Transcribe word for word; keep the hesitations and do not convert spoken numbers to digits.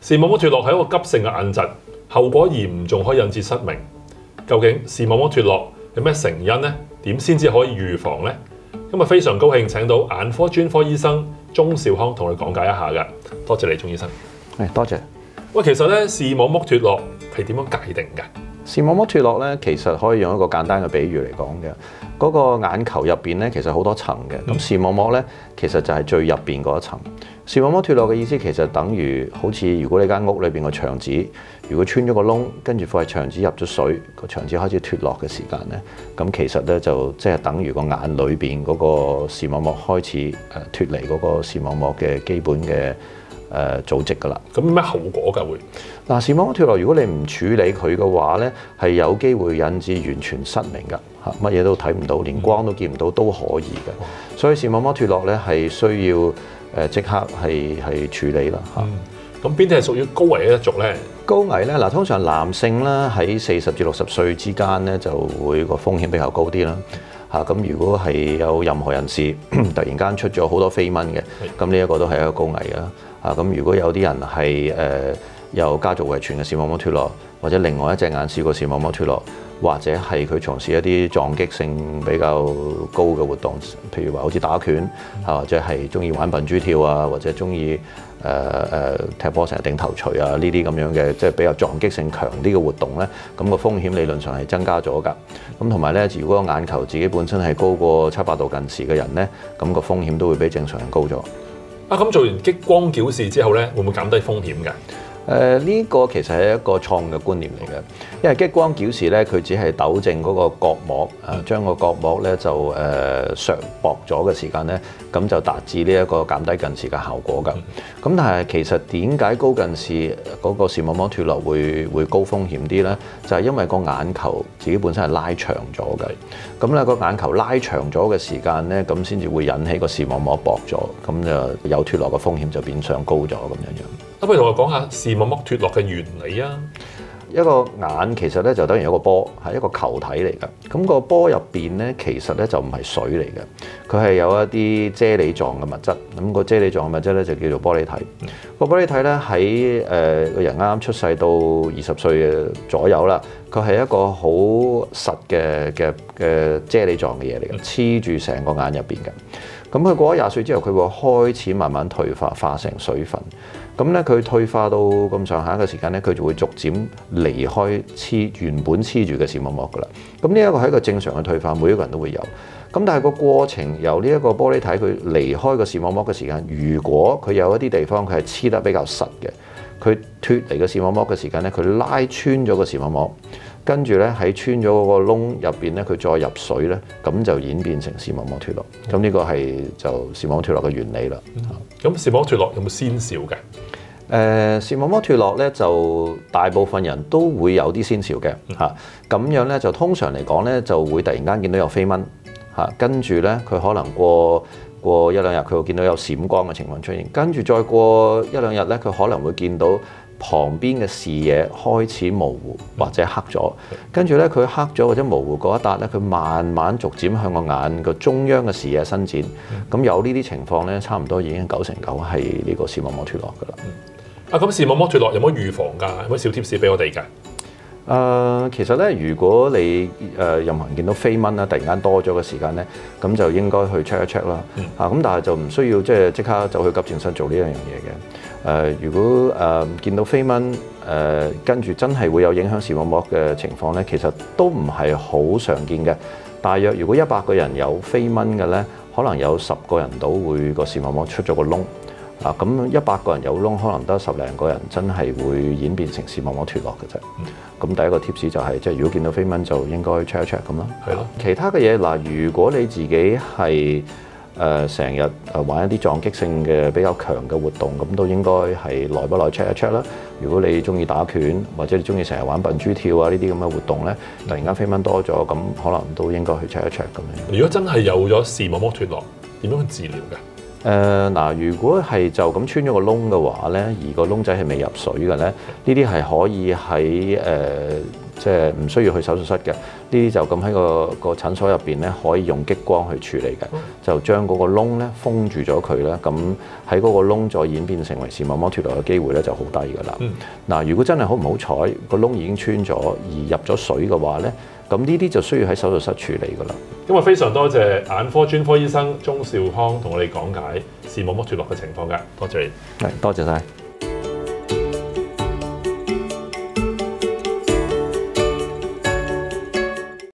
視網膜脫落係一個急性嘅眼疾，後果嚴重可以引致失明。究竟視網膜脫落有咩成因呢？點先至可以預防呢？今日非常高興請到眼科專科醫生鍾兆康同我哋講解一下嘅。多謝你，鍾醫生。 誒，多謝。 喂，其實咧視網膜脫落係點樣界定嘅？ 視網膜脫落咧，其實可以用一個簡單嘅比喻嚟講嘅。嗰、那個眼球入邊咧，其實好多層嘅。咁、嗯、視網膜咧，其實就係最入邊嗰一層。視網膜脫落嘅意思其實等於好似如果你間屋裏邊個牆紙，如果穿咗個窿，跟住塊牆紙入咗水，個牆紙開始脫落嘅時間咧，咁其實咧就即係等於個眼裏邊嗰個視網膜開始誒脫離嗰個視網膜嘅基本嘅誒組織㗎啦。 咁咩後果㗎會？ 嗱，視網膜脫落，如果你唔處理佢嘅話咧，係有機會引致完全失明㗎嚇，乜嘢都睇唔到，連光都見唔到都可以嘅。嗯、所以視網膜脫落咧係需要誒即刻係係處理啦嚇。 咁邊啲係屬於高危嘅一族咧？ 高危咧嗱，通常男性咧喺四十至六十歲之間咧就會個風險比較高啲啦嚇。咁如果係有任何人士突然間出咗好多飛蚊嘅，咁呢一個都係一個高危嘅啦嚇。咁如果有啲人係誒，呃有家族遺傳嘅視網膜脫落，或者另外一隻眼試過視網膜脫落，或者係佢從事一啲撞擊性比較高嘅活動，譬如話好似打拳啊，或者係中意玩笨豬跳啊，或者中意誒誒踢波成日頂頭錘啊，呢啲咁樣嘅即係比較撞擊性強啲嘅活動咧，咁個風險理論上係增加咗㗎。咁同埋咧，如果個眼球自己本身係高過七八度近視嘅人咧，咁個風險都會比正常人高咗。 啊，咁做完激光矯視之後咧，會唔會減低風險㗎？ 誒呢、呃這個其實係一個錯誤嘅觀念嚟嘅，因為激光矯視咧，佢只係糾正嗰個角膜，誒、啊、將個角膜咧就誒、呃、削薄咗嘅時間咧，咁就達至呢一個減低近視嘅效果㗎。咁、嗯、但係其實點解高近視嗰個視網膜脫落會會高風險啲咧？就係、是、因為個眼球自己本身係拉長咗嘅，咁咧個眼球拉長咗嘅時間咧，咁先至會引起個視網膜薄咗，咁就有脫落嘅風險就變相高咗咁樣樣。 咁不如同我講下視網膜脫落嘅原理啊！ 一個眼其實咧就等於一個波，係一個球體嚟㗎。咁個波入邊咧，其實咧就唔係水嚟嘅，佢係有一啲啫喱狀嘅物質。咁個啫喱狀嘅物質咧就叫做玻璃體。個玻璃體咧喺誒個人啱啱出世到二十歲嘅左右啦，佢係一個好實嘅嘅嘅啫喱狀嘅嘢嚟嘅，黐住成個眼入邊嘅。咁佢過咗廿歲之後，佢會開始慢慢退化，化成水分。咁咧，佢退化到咁上下嘅時間咧，佢就會逐漸離開黐原本黐住嘅視網膜噶啦。咁呢一個係一個正常嘅退化，每一個人都會有。咁但係個過程由呢一個玻璃體佢離開個視網膜嘅時間，如果佢有一啲地方佢係黐得比較實嘅，佢脫離個視網膜嘅時間咧，佢拉穿咗個視網膜。跟住咧喺穿咗嗰個窿入邊咧，佢再入水咧，咁就演變成視網膜脫落。咁呢個係就視網膜脫落嘅原理啦。 咁、嗯、視網膜脫落有冇先兆嘅？誒、 呃，視網膜脫落咧就大部分人都會有啲先兆嘅嚇。咁、嗯、樣咧就通常嚟講咧就會突然間見到有飛蚊嚇，跟住咧佢可能過過一兩日佢會見到有閃光嘅情況出現，跟住再過一兩日咧佢可能會見到旁邊嘅視野開始模糊或者黑咗，跟住咧佢黑咗或者模糊嗰一笪咧，佢慢慢逐漸向個眼個中央嘅視野伸展。咁、嗯、有呢啲情況咧，差唔多已經九成九係呢個視網膜脫落㗎啦。 啊，咁視網膜脫落有冇預防㗎？有冇小貼士俾我哋㗎？誒、 呃，其實咧，如果你誒、呃、任何人見到飛蚊啦，突然間多咗嘅時間咧，咁就應該去 check 一 check 啦。嗯、啊，咁但係就唔需要即係即刻走去急症室做呢樣嘢嘅。誒、呃，如果誒、呃、見到飛蚊，誒、呃、跟住真係會有影響視網膜嘅情況咧，其實都唔係好常見嘅。大約如果一百個人有飛蚊嘅咧，可能有十個人到會個視網膜出咗個窿。啊，咁一百個人有窿，可能得十零個人真係會演變成視網膜脫落嘅啫。咁、嗯、第一個 tips 就係、是，即係如果見到飛蚊就應該 check 一 check 咁咯。係咯的。其他嘅嘢嗱，如果你自己係誒成日誒玩一啲撞擊性嘅比較強嘅活動，咁都應該係耐不耐 check 一 check 啦。如果你中意打拳，或者你中意成日玩笨豬跳啊呢啲咁嘅活動咧，突然間飛蚊多咗，咁可能都應該去 check 一 check 咁樣。 如果真係有咗視網膜脫落，點樣去治療嘅？ 誒嗱、呃，如果係就咁穿咗個窿嘅話咧，而個窿仔係未入水嘅咧，呢啲係可以喺誒、呃、 即係唔需要去手術室嘅。呢啲就咁喺個個診所入邊咧，可以用激光去處理嘅，就將嗰個窿咧封住咗佢咧。咁喺嗰個窿再演變成為視網膜脫落嘅機會咧就好低㗎啦。嗱、嗯，如果真係好唔好彩，個窿已經穿咗而入咗水嘅話咧，咁呢啲就需要喺手術室處理㗎啦。 今日非常多謝眼科專科醫生鍾兆康同我哋講解視網膜脫落嘅情況㗎，多謝你。 係，多謝晒。